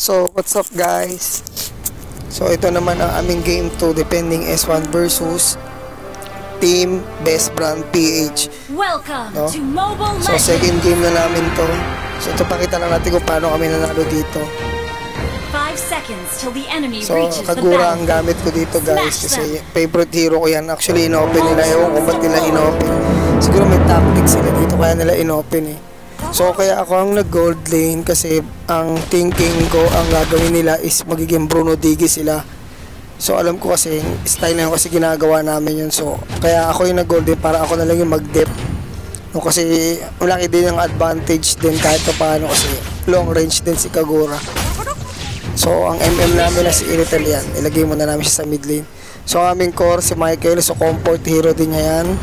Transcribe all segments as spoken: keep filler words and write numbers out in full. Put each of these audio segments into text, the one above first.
So, what's up guys? So, ito naman ang aming game two defending S one versus Team Best Brand P H. Welcome no? to Mobile So, Legends. second game na namin to. So, ito pakita lang natin kung paano kami nanalo dito. five seconds till the enemy So, reaches the Kagura ang battlefield. gamit ko dito guys. Smash Kasi favorite hero ko yan. Actually, inopen nila. Ewan kung ba't nila inopen. Siguro may tactics sila dito kaya nila inopen eh. So, kaya ako ang nag-gold lane kasi ang thinking ko, ang gagawin nila is magiging Bruno Digi sila. So, alam ko kasi, style na yun kasi ginagawa namin yun. So, kaya ako yung nag-gold lane para ako na lang yung mag-dep. No, kasi, malaki din yung advantage din kahit pa paano kasi long range din si Kagura. So, ang M M namin na si Iritel yan. Ilagay muna namin siya sa mid lane. So, ang aming core si Michael. So, comfort hero din niya yan.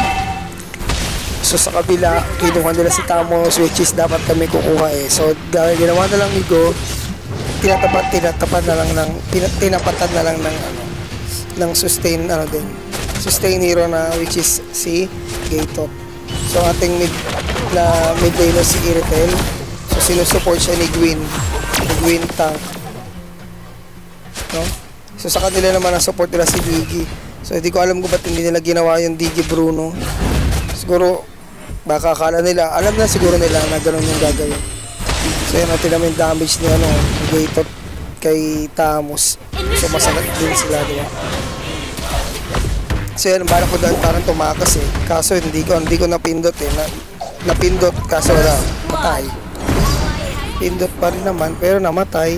So sa kabila, kinuha nila si Tamos, which is dapat kami kukuha eh. So ginawa na lang ni Go, tinatapat, tinatapat na lang ng, tinapatan na lang ng ano, ng sustain, ano din, sustain hero na which is si Gatot. So ating mid, na mid laner si Iritel. So sinusupport siya ni Gwyn, ni Gwyn tank. No? So sa kanila naman ang support nila si Digi. So hindi ko alam kung ba't hindi nila ginawa yung Digi Bruno. Siguro baka akala nila, alam na siguro nila na gano'n yung gagawin. So yun natin namin damage ni ano, Gatot kay Tamos. So masakit din sila, diba? So yun, bala ko dahil parang tumakas eh. Kaso hindi ko, hindi ko napindot eh. Na, napindot kaso wala, patay. Pindot pa rin naman, pero namatay.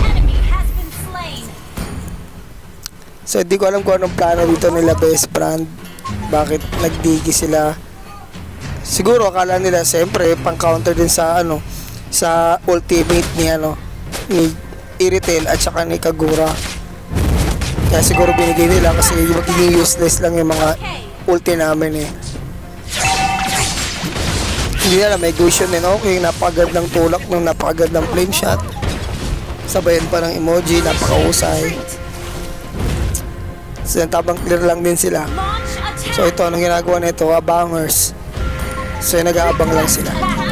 So hindi ko alam kung anong plano dito nila Best Brand. Bakit nagdigi sila. Siguro akala nila siyempre pang counter din sa ano sa ultimate ni ano ni Iritel at saka ni Kagura. Kaya siguro binigay nila kasi magiging useless lang yung mga ulti namin eh. Hindi nila may Gusion din okay, napakagandang tulak ng napakagandang flame shot. Sabayan pa ng emoji, napakausay. So tabang clear lang din sila. So ito anong ginagawa nito, abangers. So nag-aabang lang sila.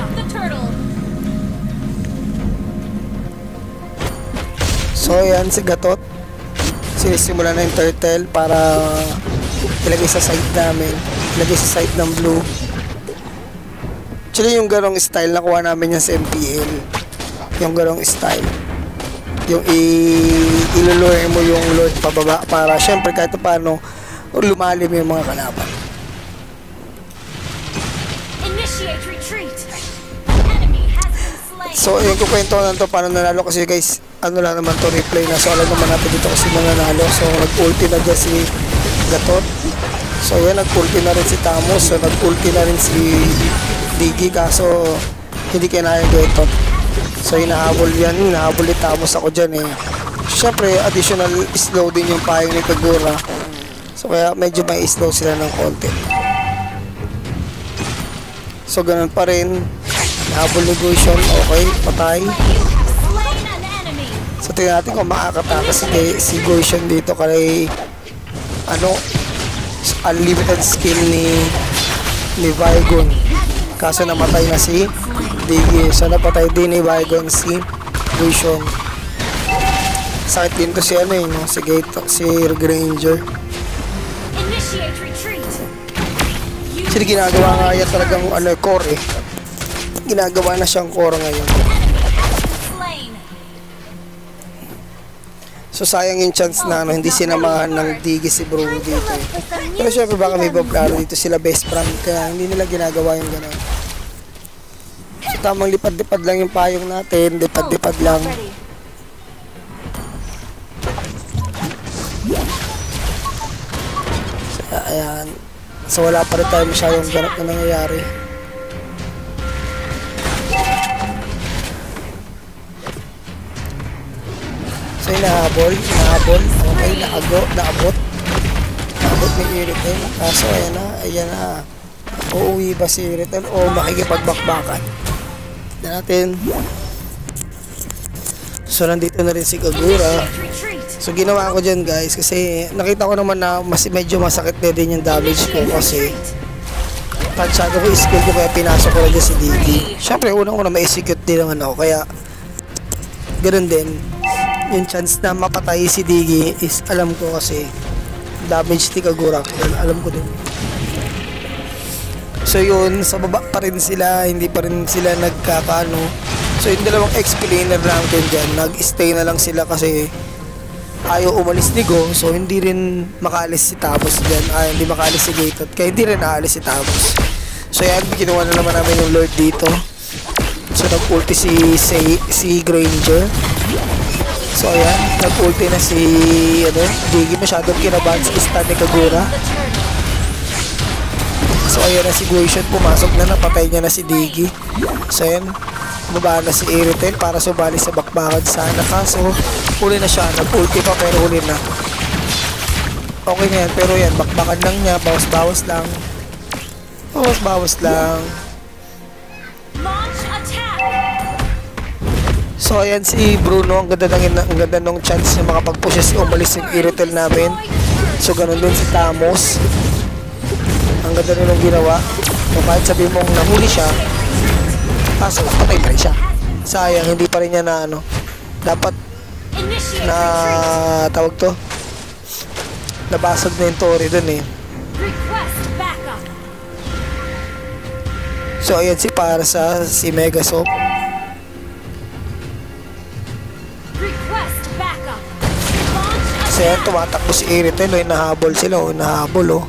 So yan si Gatot. Sinisimula na yung turtle para ilagay sa side namin. Ilagay sa side ng blue. Actually yung ganong style nakuha namin yan sa M P L. Yung ganong style. Yung i-ilulure mo yung Lord pababa para syempre kahit paano lumalim yung mga kalaban. So, yung kukwento na to paano nanalo kasi guys, ano lang naman to replay na. So, alam naman natin dito kasi nanalo. So, nag-ulti na dyan si Gatot. So, yan, nag-ulti na rin si Tamos. So, nag-ulti na rin si Digi kaso hindi kinaya Gatot. So, hinahabol yan. Hinahabol ni Tamos ako dyan eh. Siyempre, additional slow din yung payong ni Kagura. So, kaya medyo may slow sila ng konti. So, ganun pa rin. Habol ni Gusion, okay, patay. So tingnan natin kung makakatakas si, si Gusion dito kay ano, unlimited skill ni ni Vigon. Kaso namatay na si Digi. So napatay din ni Vigon si Gusion. Sakit din to si ano eh, no? si Gato, si Granger. Kasi ginagawa nga yan talagang ano, core eh. Ginagawa na siyang core ngayon. So sayang yung chance na ano, hindi sinamahan ng Digi si Bruno dito eh. Pero syempre baka may bablaro dito sila Best Brand kaya hindi nila ginagawa yung gano'n. So tamang lipad-lipad lang yung payong natin, lipad-lipad lang. So, ayan. So wala pa rin tayo masyadong ganap na nangyayari. So nahabol, nahabol, okay, naago, naabot, naabot ni Iritel. Kaso ayan na, ayan na, uuwi ba si Iritel o makikipagbakbakan? Tignan natin. So nandito na rin si Kagura. So ginawa ko dyan guys kasi nakita ko naman na mas, medyo masakit na din yung damage ko kasi tansyado ko skill ko kaya pinasok ko na dyan si Digi. Siyempre unang una ma-execute din naman ako kaya Ganun din. Yung chance na mapatay si Diggy is alam ko kasi damage ni Kagura. Alam ko din. So yun, sa baba pa rin sila, hindi pa rin sila nagkakano. So yung dalawang explainer natin dyan, nag-stay na lang sila kasi ayaw umalis ni Go. So hindi rin makaalis si Tamos dyan. Ay, hindi makaalis si Gatot. Kaya hindi rin naalis si Tamos. So yan, ginawa na naman namin yung Lord dito. So nag-ulti si, si, si Granger. So ayan, nag-ulti na si ano, Diggy. Masyadong kinabahan sa stun ni Kagura. So ayan na si Guishon, pumasok na, napatay niya na si Diggy. So ayan, bumaba na si Irithel para sumali sa bakbakan sana. Kaso huli na siya, nag-ulti pa pero huli na. Okay na yan, pero yan, bakbakan lang niya, bawas-bawas lang. Bawas-bawas lang. So ayan si Bruno, ang ganda ng, ang ganda ng chance na makapag-push siya, umalis yung Irithel namin. So ganun din si Tamos. Ang ganda nilang ginawa. So kahit sabihin mong nahuli siya, kaso patay pa rin siya. Sayang, hindi pa rin niya na ano, dapat na tawag to, nabasag na yung Tori dun eh. So ayan si Parsa, si Megasop. So ayan, tumatakbo si Irithel, oh, nahabol sila, oh, nahabol oh.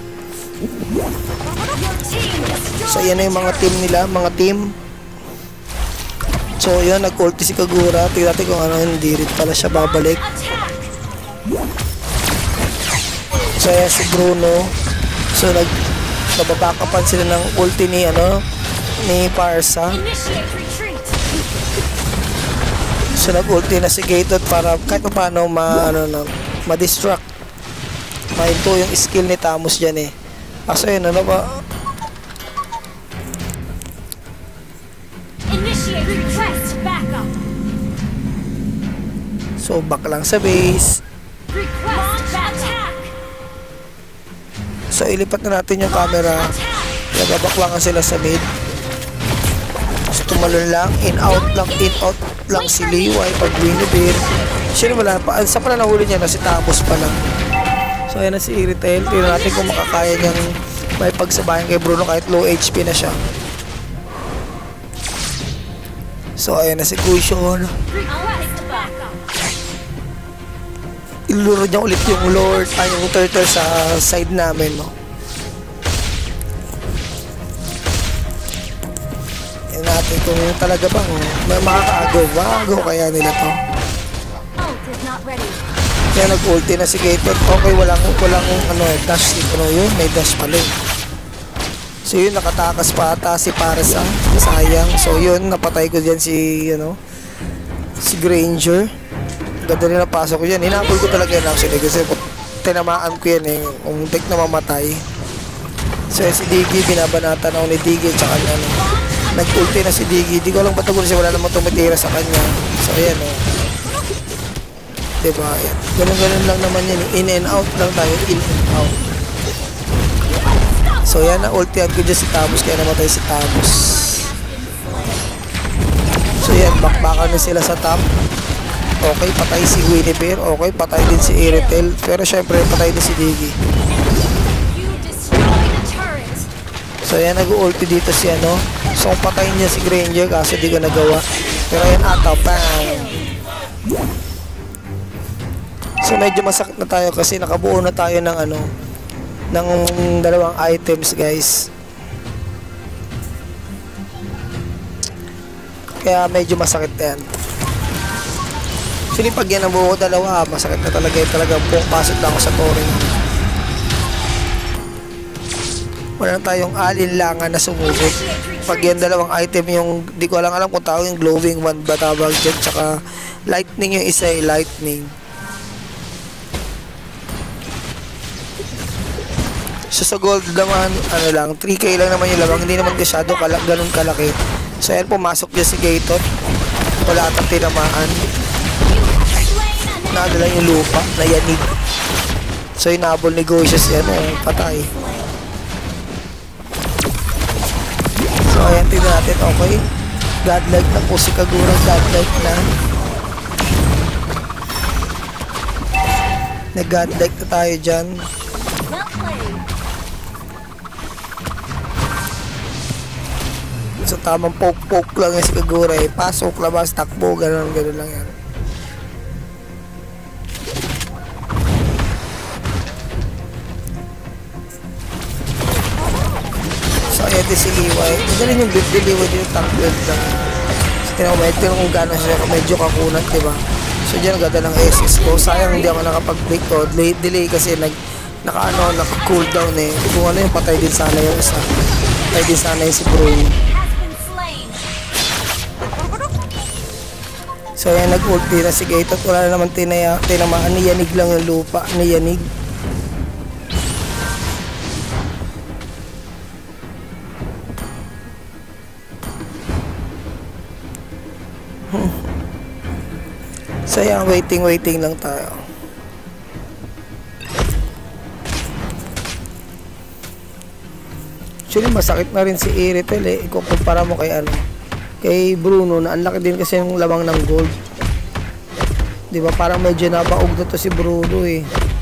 So yan na yung mga team nila, mga team. So yan, nag-ulti si Kagura. Tignan natin kung ano, hindi rin pala siya babalik. So yan si Bruno. So nag nababakapan sila ng ulti ni ano, ni Parsa. So nag-ulti na si Gatot para kahit pa paano ma ano na, ma-distract. Mahinto yung skill ni Tamos dyan eh. Kaso yun, ano ba? So back lang sa base. So ilipat na natin yung camera. Nagabaklangan sila sa mid. So tumalon lang, in out lang, in out lang si Liway pag Winibir. Sino wala pa? Sa pala nahuli niya na si Tamos pa lang. So ayan na si Irithel. Tignan natin kung makakaya niyang may pagsabayan kay Bruno kahit low H P na siya. So ayan na si Guishon. Iluro niya ulit yung Lord, ay yung turtle sa side namin, no. Ayan natin kung talaga bang may makakaagaw. Makakaagaw kaya nila to. Kaya nag-ulti na si Gatot. Okay, walang, walang ano, dash dito, no. Yun, may dash pala. So yun, nakatakas pa ata si Parsa. Sayang. So yun, napatay ko dyan si, ano, si Granger. Ganda rin napasok ko yan. Hinapol ko talaga yan actually kasi tinamaan ko yan eh. Kung tek na mamatay. So si Diggy, binabanatan ako ni Diggy tsaka ano. Nag-ulti na si Diggy. Di ko alam ba't siya, wala namang tumitira sa kanya. So ayan o. Oh. Diba? Ayan. Ganun-ganun lang naman yan. In and out lang tayo. In and out. So yan, na-ultihan ko dyan si Tamos kaya namatay si Tamos. So yan, bakbakan na sila sa top. Okay, patay si Winibir. Okay, patay din si Irithel. Pero syempre, patay din si Diggy. So yan, nag-ulti dito si ano. So patayin niya si Granger kasi di ko nagawa. Pero yan, ataw, bang! So medyo masakit na tayo kasi nakabuo na tayo ng ano, ng dalawang items, guys. Kaya medyo masakit na yan. Actually, pag yan ang buo dalawa, masakit na talaga yun talaga. Pasok na ako sa touring. Wala na tayong alinlangan na sumubok. Pag yan dalawang item yung, di ko lang alam kung tawag yung glowing one ba tawag dyan, tsaka lightning yung isa ay lightning. So sa gold naman, ano lang, three K lang naman yung lamang, hindi naman masyado kalak, ganun kalaki. So yan, pumasok dyan si Gatot. Wala atang tinamaan. Nadala yung lupa na yanig. So inabol ni Goishas yan, eh, patay. So ayan, tignan natin, okay. Godlike na po si Kagura, godlike na. Nag-godlike na tayo dyan. Well played. So tamang poke-poke lang yung si Kagura eh. Pasok, labas, takbo, gano'n, gano'n lang yan. So ayan din si Liway. Magaling yung build ni Liway din yung tank build lang. So tinamay, tinamay kung gano'n siya medyo kakunat, diba? So dyan ang ganda ng S S ko. Sayang hindi ako nakapag-break to. Delay, delay kasi nag, naka ano, naka-cooldown eh. Kung ano yung patay din sana yung isa. Patay din sana yung si Bruno. So ayan, nag-ulti na si Gate at wala na naman tinaya, tinamaan, niyanig lang yung lupa, niyanig. Hmm. So ayan, waiting, waiting lang tayo. Actually, masakit na rin si Iritel eh, ikukumpara mo kay ano, kay Bruno na ang laki din kasi yung lamang ng gold. Di ba parang medyo nabaog na to si Bruno eh.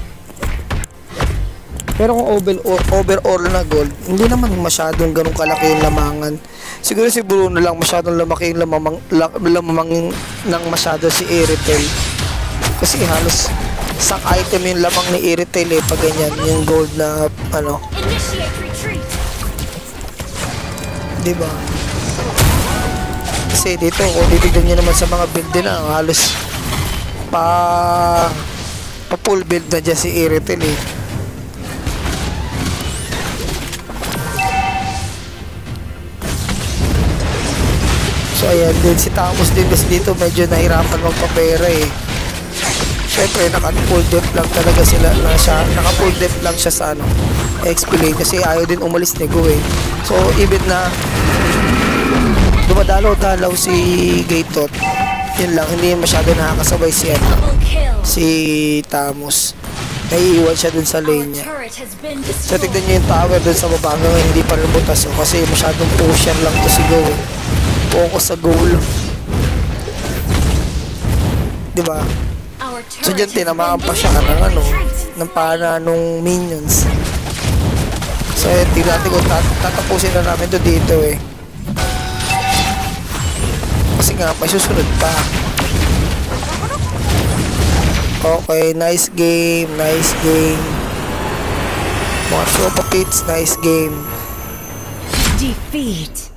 Pero kung over, overall na gold, hindi naman masyadong ganun kalaki yung lamangan. Siguro si Bruno lang masyadong lamaki yung lamamang, lamamang ng masyado si Iritel. Kasi halos sak item yung lamang ni Iritel eh pag ganyan, yung gold na ano. Di ba? Kasi dito, kung titignan nyo naman sa mga build din na halos pa pa full build na dyan si Iritel eh. So ayan din si Tamos din kasi dito medyo nahirapan magpapera eh. Syempre naka full depth lang talaga sila na siya, naka full depth lang siya sa ano X P lane kasi ayaw din umalis ni Go eh. So even na dumadalaw-dalaw si Gatot, yun lang, hindi masyado nakakasabay si ano, si Tamos. Naiiwan siya dun sa lane niya. So tignan nyo yung tower dun sa baba hanggang hindi pa rin butas oh, kasi masyadong pusher lang to si Go eh. Focus sa goal, diba? So dyan tinamaan pa siya ng ano, ng pana nung minions. So yun, tignan natin kung tat tatapusin na namin to dito eh. Kasi nga may susunod pa. Okay, nice game, nice game. Mga Tropa Pits, nice game. Defeat.